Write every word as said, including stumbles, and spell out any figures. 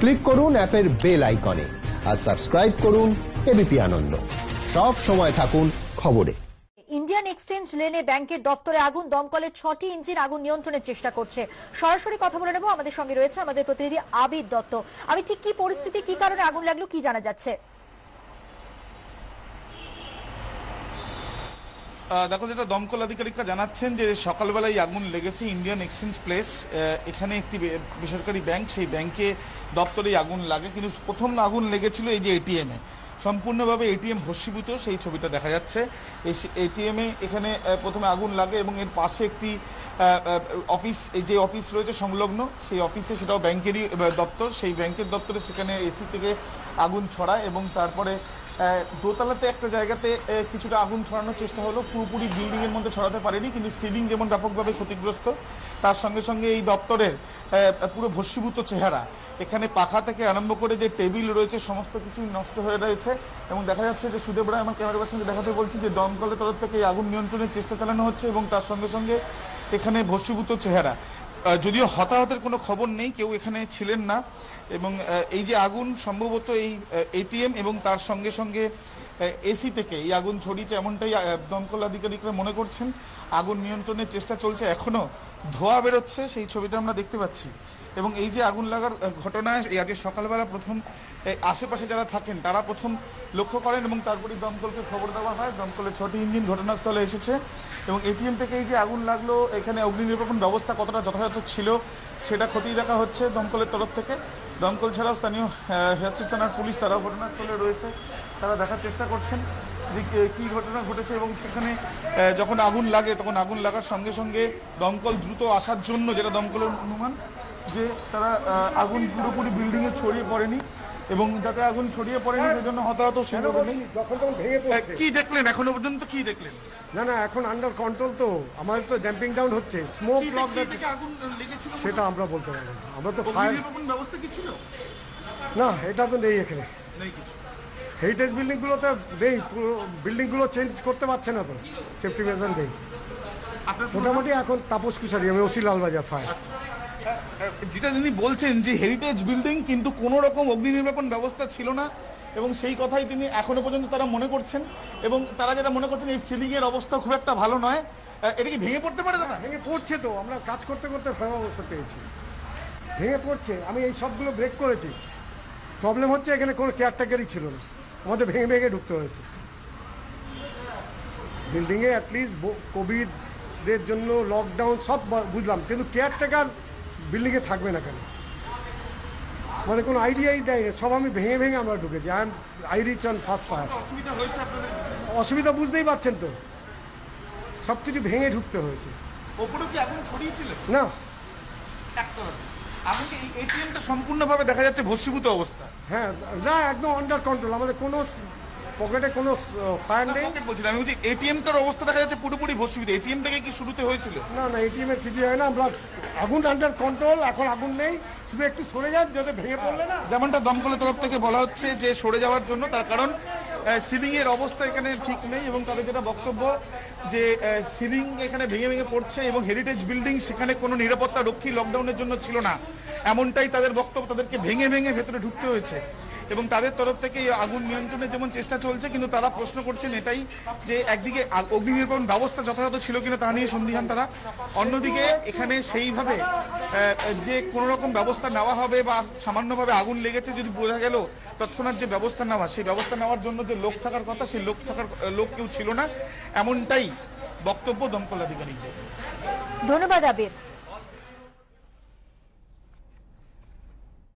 Click করুন অ্যাপের bell আইকনে আর সাবস্ক্রাইব করুন এবিপি আনন্দ। সব সময় থাকুন খবরে। ইন্ডিয়ান এক্সচেঞ্জ লেনে ব্যাংকের দপ্তরে আগুন, দমকলের ছটি ইঞ্জিন আগুন নিয়ন্ত্রণের চেষ্টা করছে। সরাসরি কথা বলে নেব, আমাদের সঙ্গে রয়েছে আমাদের প্রতিনিধি আবির দত্ত। আমি ঠিক কি পরিস্থিতি, কি কারণে আগুন লাগলো, কি জানা যাচ্ছে? দেখো, যেটা দমকল আধিকারিকরা জানাচ্ছেন যে সকালবেলায় আগুন লেগেছে ইন্ডিয়ান এক্সচেঞ্জ প্লেস, এখানে একটি বেসরকারি ব্যাংক, সেই ব্যাংকে দপ্তরেই আগুন লাগে। কিন্তু প্রথম আগুন লেগেছিল এই যে এটিএম এ, সম্পূর্ণভাবে এটিএম ভস্মীভূত, সেই ছবিটা দেখা যাচ্ছে। এই এটিএম এ এখানে প্রথমে আগুন লাগে এবং এর পাশে একটি অফিস, এই যে অফিস রয়েছে সংলগ্ন, সেই অফিসে, সেটাও ব্যাংকেরই দপ্তর, সেই ব্যাংকের দপ্তরে সেখানে এসি থেকে আগুন ছড়ায় এবং তারপরে দোতলাতে একটা জায়গাতে কিছুটা আগুন ছড়ানোর চেষ্টা হলো, পুরোপুরি বিল্ডিং এর মধ্যে ছড়াতে পারেনি, কিন্তু সিলিং যেমন ব্যাপকভাবে ক্ষতিগ্রস্ত, তার সঙ্গে সঙ্গে এই দপ্তরের পুরো ভস্মীভূত চেহারা, এখানে পাখা থেকে আরম্ভ করে যে টেবিল রয়েছে সমস্ত কিছু নষ্ট হয়ে রয়েছে। এবং দেখা যাচ্ছে যে সুদেব রায় আমার ক্যামেরা পার্সনকে দেখাতে বলছি যে দমকলের তরফ থেকে এই আগুন নিয়ন্ত্রণের চেষ্টা চালানো হচ্ছে এবং তার সঙ্গে সঙ্গে এখানে ভস্মীভূত চেহারা। যদিও হতাহতের কোনো খবর নেই, কেউ এখানে ছিলেন না। এবং এই যে আগুন সম্ভবত এই এটিএম এবং তার সঙ্গে সঙ্গে এসি থেকে এই আগুন ছড়িয়েছে, এমনটাই দমকল আধিকারিকরা মনে করছেন। আগুন নিয়ন্ত্রণের চেষ্টা চলছে, এখনো ধোঁয়া বেরোচ্ছে, সেই ছবিটা আমরা দেখতে পাচ্ছি। এবং এই যে আগুন লাগার ঘটনায় আজকে সকালবেলা প্রথম আশেপাশে যারা থাকেন তারা প্রথম লক্ষ্য করেন এবং তারপরে দমকলকে খবর দেওয়া হয়। দমকলের ছটি ইঞ্জিন ঘটনাস্থলে এসেছে এবং এটিএম থেকে এই যে আগুন লাগলো, এখানে অগ্নি নির্বাপন ব্যবস্থা কতটা যথাযথ ছিল সেটা খতিয়ে দেখা হচ্ছে দমকলের তরফ থেকে। দমকল ছাড়াও স্থানীয় হেয়ার থানার পুলিশ তারাও ঘটনাস্থলে রয়েছে, তারা দেখার চেষ্টা করছেন যে কী ঘটনা ঘটেছে। এবং সেখানে যখন আগুন লাগে তখন আগুন লাগার সঙ্গে সঙ্গে দমকল দ্রুত আসার জন্য, যেটা দমকলের অনুমান, যে তারা আগুন পুরোপুরি বিল্ডিংয়ে ছড়িয়ে পড়েনি এবং যাতে আগুন ছড়িয়ে পড়েনি সেজন্য হতাহত সেভাবে নেই। কি দেখলেন এখনো পর্যন্ত, কি দেখলেন? না না, এখন আন্ডার কন্ট্রোল, তো আমাদের তো ড্যাম্পিং ডাউন হচ্ছে, স্মোক ব্লক আগুন লেগেছিল সেটা আমরা বলতে পারবো না। আমরা তো ফায়ার ব্যবস্থা কি ছিল? না, এটা তো নেই এখানে, নেই কিছু। হেরিটেজ বিল্ডিং গুলোতে নেই, বিল্ডিং গুলো চেঞ্জ করতে পারছে না তো, সেফটি মেজার নেই। মোটামুটি এখন তাপস কুশারি, আমি ওসি লালবাজার ফায়ার। যেটা তিনি বলছেন যে হেরিটেজ বিল্ডিং, কিন্তু কোনো রকম অগ্নি নির্বাপন ব্যবস্থা ছিল না এবং সেই কথাই তিনি এখনো পর্যন্ত তারা মনে করছেন। এবং তারা যেটা মনে করছেন এই সিলিং এর অবস্থা খুব একটা ভালো নয়। এটা কি ভেঙে পড়তে পারে? দাদা, ভেঙে পড়ছে তো, আমরা কাজ করতে করতে ভয়াবহ অবস্থা পেয়েছি, ভেঙে পড়ছে। আমি এই সবগুলো ব্রেক করেছি। প্রবলেম হচ্ছে এখানে কোনো কেয়ারটেকারই ছিল না, আমাদের ভেঙে ভেঙে ঢুকতে হয়েছে বিল্ডিংয়ে। অ্যাটলিস্ট কোভিডের জন্য লকডাউন সব বুঝলাম, কিন্তু কেয়ারটেকার বিল্ডিংয়ে থাকবে না কেন, আমাদের কোনো আইডিয়াই দেয়নি। সব আমি ভেঙে ভেঙে আমরা ঢুকেছি। I am I reach on first fire. অসুবিধা বুঝতেই পারছেন তো, সব কিছু ভেঙে ঢুকতে হয়েছে। না, এটিএমটা সম্পূর্ণভাবে দেখা যাচ্ছে ভস্মীভূত অবস্থা। হ্যাঁ, না, একদম আন্ডার কন্ট্রোল, আমাদের কোনো পকেটে কোনো ফায়ার নেই। বলছিলাম আমি বলছি এটিএমটার অবস্থা দেখা যাচ্ছে পুরোপুরি ভস্মীভূত। এটিএম থেকে কি শুরুতে হয়েছিল? না না, এটিএম এর কিছু হয় না, আমরা আগুন আন্ডার কন্ট্রোল, এখন আগুন নেই, শুধু একটু সরে যান যাতে ভেঙে পড়লে না। যেমনটা দমকলের তরফ থেকে বলা হচ্ছে যে সরে যাওয়ার জন্য, তার কারণ সিলিং এর অবস্থা এখানে ঠিক নেই এবং তাদের যেটা বক্তব্য যে সিলিং এখানে ভেঙে ভেঙে পড়ছে এবং হেরিটেজ বিল্ডিং, সেখানে কোনো নিরাপত্তা রক্ষী লকডাউনের জন্য ছিল না, এমনটাই তাদের বক্তব্য। তাদেরকে ভেঙে ভেঙে ভেতরে ঢুকতে হয়েছে এবং তাদের তরফ থেকে আগুন নিয়ন্ত্রণের যেমন চেষ্টা চলছে, কিন্তু তারা প্রশ্ন করছেন এটাই যে একদিকে অগ্নি নির্বাপন ব্যবস্থা যথাযথ ছিল কিনা তা নিয়ে সন্দিহান তারা, অন্যদিকে এখানে সেইভাবে যে কোনো রকম ব্যবস্থা নেওয়া হবে বা সামান্যভাবে আগুন লেগেছে যদি বোঝা গেল, তৎক্ষণাৎ যে ব্যবস্থা নেওয়া, সেই ব্যবস্থা নেওয়ার জন্য যে লোক থাকার কথা, সেই লোক থাকার লোক কেউ ছিল না, এমনটাই বক্তব্য দমকল আধিকারিকদের। ধন্যবাদ আবির।